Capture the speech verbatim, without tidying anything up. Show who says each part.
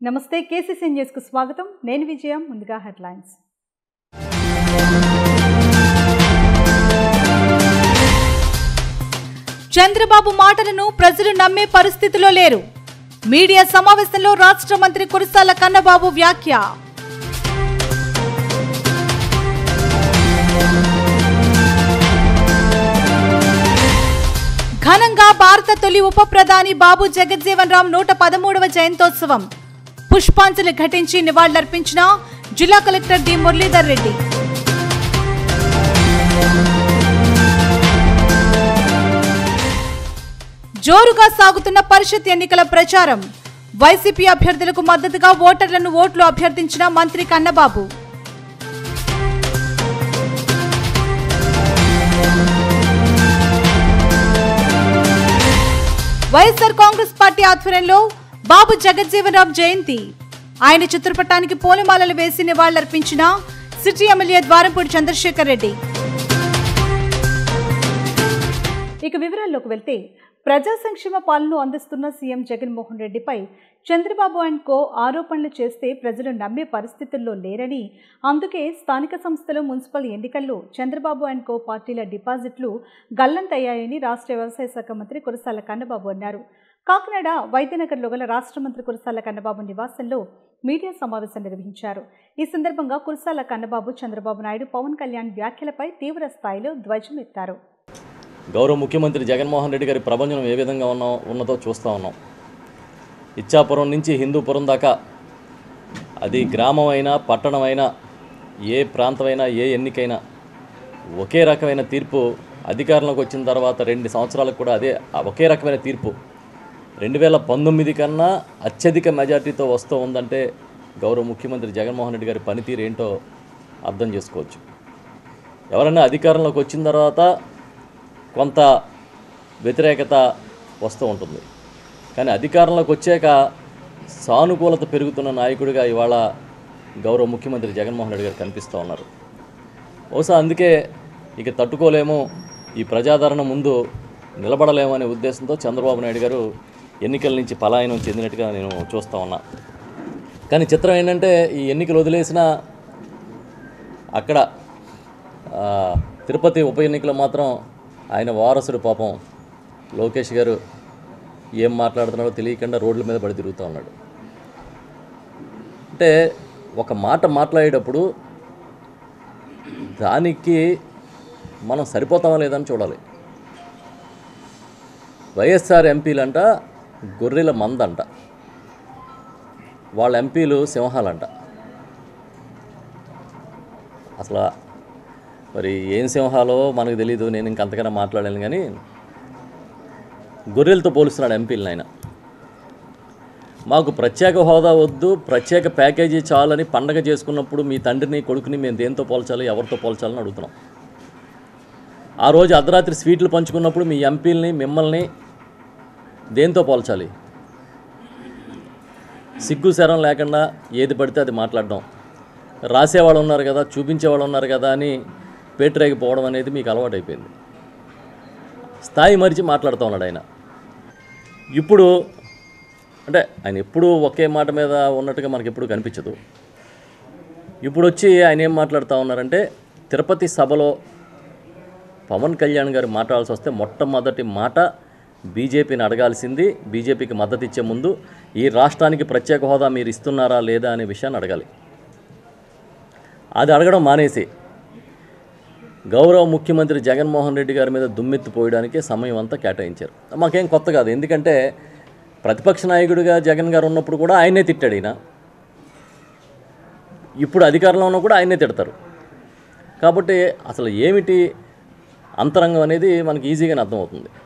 Speaker 1: నమస్తే KCC news కు స్వాగతం నేను విజయ ముందుగా హెడ్లైన్స్ చంద్రబాబు మాటలను ప్రజలు నమ్మే పరిస్థితిలో లేరు మీడియా సమావేశంలో రాష్ట్ర మంత్రి కురసాల కన్నబాబు వ్యాఖ్య ఘనంగా భారత తొలి ఉప ప్రధాని బాబు జగజ్జీవన్ రామ్ నూట పదమూడవ జయంతోత్సవం పుష్పాంజలి ఘటించి నివాళులర్పించిన జిల్లా కలెక్టర్ డి మురళీధర్ రెడ్డి జోరుగా సాగుతున్న పరిషత్ ఎన్నికల ప్రచారం వైసీపీ అభ్యర్థులకు మద్దతుగా ఓటర్లను ఓట్లు అభ్యర్థించిన మంత్రి కన్నబాబు వైఎస్ఆర్ కాంగ్రెస్ పార్టీ ఆధ్వర్యంలో బాబు జగజ్జీవన్ రామ్ జయంతి ఆయన చిత్రపటానికి పూలమాలలు వేసి నివాళులర్పించిన సిటీ ఎమ్మెల్యే ద్వారంపూడి చంద్రశేఖర్ రెడ్డి. ఇక వివరాల్లోకి వెళ్తే ప్రజా సంక్షేమ పాలన అందిస్తున్న సీఎం జగన్మోహన్ రెడ్డిపై చంద్రబాబు అండ్ కో ఆరోపణలు చేస్తే ప్రజలు నమ్మే పరిస్థితుల్లో లేరని, అందుకే స్థానిక సంస్థలు మున్సిపల్ ఎన్నికల్లో చంద్రబాబు అండ్ కో పార్టీల డిపాజిట్లు గల్లంతయ్యాయని రాష్ట్ర వ్యవసాయ శాఖ మంత్రి కురసాల కన్నబాబు అన్నారు. కాకినాడ వైద్యనగర్లో గల రాష్ట్ర మంత్రి కురసాల కన్నబాబు నివాసంలో మీడియా సమావేశం నిర్వహించారు. ఈ సందర్భంగా కురసాల కన్నబాబు చంద్రబాబు నాయుడు, పవన్ కళ్యాణ్ వ్యాఖ్యలపై తీవ్ర స్థాయిలో ధ్వజమెత్తారు.
Speaker 2: గౌరవ ముఖ్యమంత్రి జగన్మోహన్ రెడ్డి గారి ప్రభంజనం ఏ విధంగా ఉన్నా ఉన్నదో చూస్తూ ఉన్నాం. ఇచ్చాపురం నుంచి హిందూపురం దాకా, అది గ్రామం అయినా పట్టణం అయినా, ఏ ప్రాంతమైనా, ఏ ఎన్నికైనా ఒకే రకమైన తీర్పు. అధికారంలోకి వచ్చిన తర్వాత రెండు సంవత్సరాలకు కూడా అదే ఒకే రకమైన తీర్పు. రెండు వేల పంతొమ్మిది కన్నా అత్యధిక మెజార్టీతో వస్తూ ఉందంటే గౌరవ ముఖ్యమంత్రి జగన్మోహన్ రెడ్డి గారి పనితీరు ఏంటో అర్థం చేసుకోవచ్చు. ఎవరైనా అధికారంలోకి వచ్చిన తర్వాత కొంత వ్యతిరేకత వస్తూ ఉంటుంది, కానీ అధికారంలోకి వచ్చాక సానుకూలత పెరుగుతున్న నాయకుడిగా ఇవాళ గౌరవ ముఖ్యమంత్రి జగన్మోహన్ రెడ్డి గారు కనిపిస్తూ ఉన్నారు. బహుశా అందుకే ఇక తట్టుకోలేము, ఈ ప్రజాదరణ ముందు నిలబడలేము అనే ఉద్దేశంతో చంద్రబాబు నాయుడు గారు ఎన్నికల నుంచి పలాయనం చెందినట్టుగా నేను చూస్తూ ఉన్నా. కానీ చిత్రం ఏంటంటే, ఈ ఎన్నికలు వదిలేసిన అక్కడ తిరుపతి ఉప ఎన్నికలో మాత్రం ఆయన వారసుడు పాపం లోకేష్ గారు ఏం మాట్లాడుతున్నాడో తెలియకుండా రోడ్ల మీద పడి తిరుగుతూ ఉన్నాడు. అంటే ఒక మాట మాట్లాడేటప్పుడు దానికి మనం సరిపోతామా లేదని చూడాలి. వైఎస్ఆర్ ఎంపీలంట గొర్రెల మందంట, వాళ్ళ ఎంపీలు సింహాలంట. అసలు మరి ఏం సింహాలో మనకు తెలీదు, నేను ఇంకంతకన్నా మాట్లాడాను. కానీ గొర్రెలతో పోలుస్తున్నాడు ఎంపీలను ఆయన. మాకు ప్రత్యేక హోదా వద్దు, ప్రత్యేక ప్యాకేజీ చాలని పండగ చేసుకున్నప్పుడు మీ తండ్రిని కొడుకుని మేము దేంతో పోల్చాలి, ఎవరితో పోల్చాలని అడుగుతున్నాం. ఆ రోజు అర్ధరాత్రి స్వీట్లు పంచుకున్నప్పుడు మీ ఎంపీలని మిమ్మల్ని దేంతో పోల్చాలి? సిగ్గు శరం లేకుండా ఏది పడితే అది మాట్లాడడం, రాసేవాళ్ళు ఉన్నారు కదా, చూపించేవాళ్ళు ఉన్నారు కదా అని పేటరేగిపోవడం అనేది మీకు అలవాటైపోయింది. స్థాయి మరిచి మాట్లాడుతూ ఉన్నాడు ఆయన. ఇప్పుడు అంటే ఆయన ఎప్పుడూ ఒకే మాట మీద ఉన్నట్టుగా మనకి ఎప్పుడు కనిపించదు. ఇప్పుడు వచ్చి ఆయన ఏం మాట్లాడుతూ ఉన్నారంటే, తిరుపతి సభలో పవన్ కళ్యాణ్ గారు మాట్లాడాల్సి వస్తే మొట్టమొదటి మాట బీజేపీని అడగాల్సింది, బీజేపీకి మద్దతు ఇచ్చే ముందు ఈ రాష్ట్రానికి ప్రత్యేక హోదా మీరు ఇస్తున్నారా లేదా అనే విషయాన్ని అడగాలి. అది అడగడం మానేసి గౌరవ ముఖ్యమంత్రి జగన్మోహన్ రెడ్డి గారి మీద దుమ్మెత్తిపోయడానికి సమయం అంతా కేటాయించారు. మాకేం కొత్త కాదు, ఎందుకంటే ప్రతిపక్ష నాయకుడిగా జగన్ గారు ఉన్నప్పుడు కూడా ఆయనే తిట్టాడు ఈయన, ఇప్పుడు అధికారంలో ఉన్నా కూడా ఆయనే తిడతారు. కాబట్టి అసలు ఏమిటి అంతరంగం అనేది మనకి ఈజీగానే అర్థమవుతుంది.